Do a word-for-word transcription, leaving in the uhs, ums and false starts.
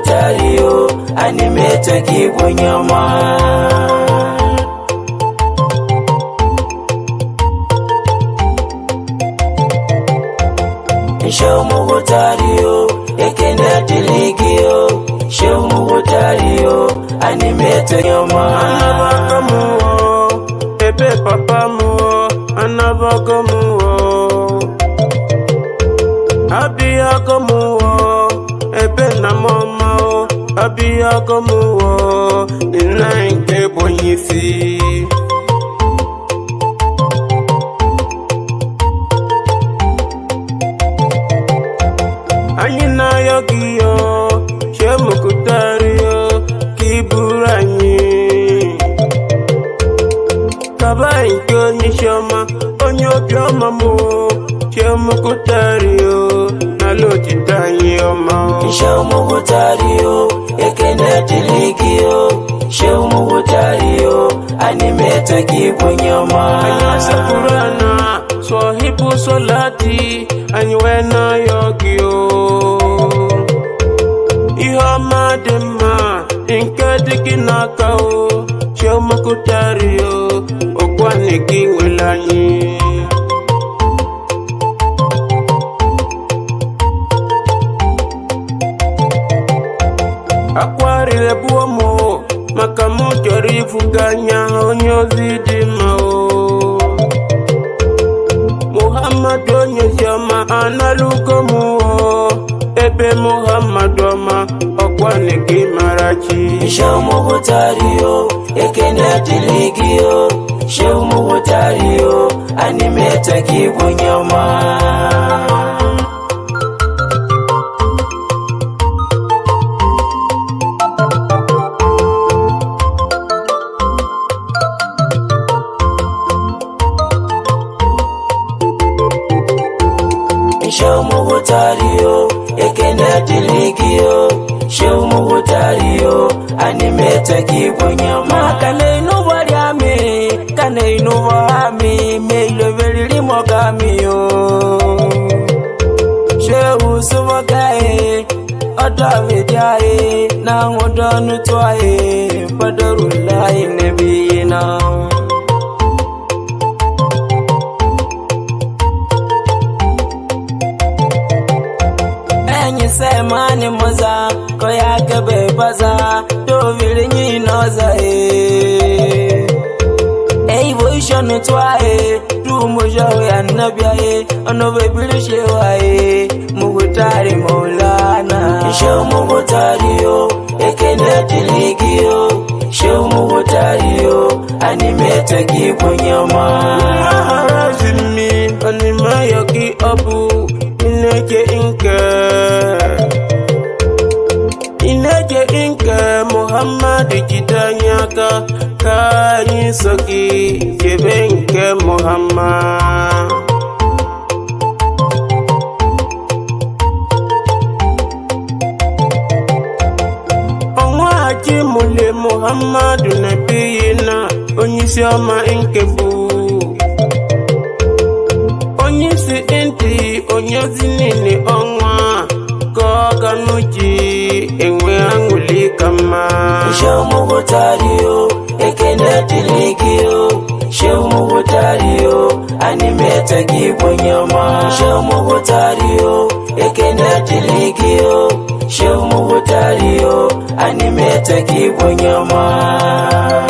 Muhutario animeta kibunyama Show Muhutario ekenda tiligio Show Muhutario animeta nyama Anabakamuo Ebe papamuo Anabakamuo Abiyakamuo Ebe namamao Abiyakamuo Nina nke bonyisi Anyina yogiyo Shemukutario Kiburanyi Kaba inko nishoma Onyo bioma mo Shemukutario Nalochitanyi oma Show Muhutario ekenda tiligio Show Muhutario animeta kibunyama Anyasa kurana Swahibu solati Anyuena yogio Ihama dema Inkadiki nakao Show Muhutario Okwaniki wilanyi Akwari lebuomo Makamu jorifu ganya Onyozi dimao Muhammad onyeshama analukomuo Ebe Muhammad oma Okwaniki marachi Show Muhutario ekenda tiligio Show Muhutario animeta kibunyama Show Muhutario ekenda tiligio Show Muhutario animeta kibunyama Kane inu wariami Kane inu wahami Meilo verili mogami yo Show sumagae Oda vidiae Na ngoda nutuae Badarulai nebina Semani moza koya kebe baza do virinyi noza e Ei voishonu twa e du moja ya nabia e ono bebilishe wa e Muhutari Maulana Show Muhutario ekenda tiligio Show Muhutario animeta kibunyama Maharazimi anima yoki abu Ineke inke Ineke inke Muhammad jitanyaka Kanyi soki Jebenke Muhammad Onwaji mule Muhammad nabiyina Onyisi ama inkebu Onyisi inti Onyozi nini onwa Koga nuji Engwe anguli kama Show Muhutario ekenda tiligio Show Muhutario animeta kibunyama Show Muhutario ekenda tiligio Show Muhutario animeta kibunyama